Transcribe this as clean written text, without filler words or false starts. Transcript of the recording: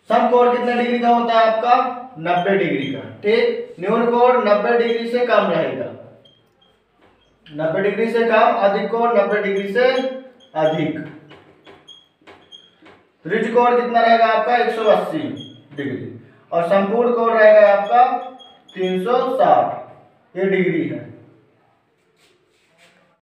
सम कोण कितने डिग्री का होता है आपका? 90 डिग्री का। ठीक, न्यून कोण 90 डिग्री से कम रहेगा, 90 डिग्री से कम, अधिक कोण 90 डिग्री से अधिक। ऋज कोण कितना रहेगा आपका? 180 डिग्री, और संपूर्ण कोण रहेगा आपका 360, ये डिग्री है।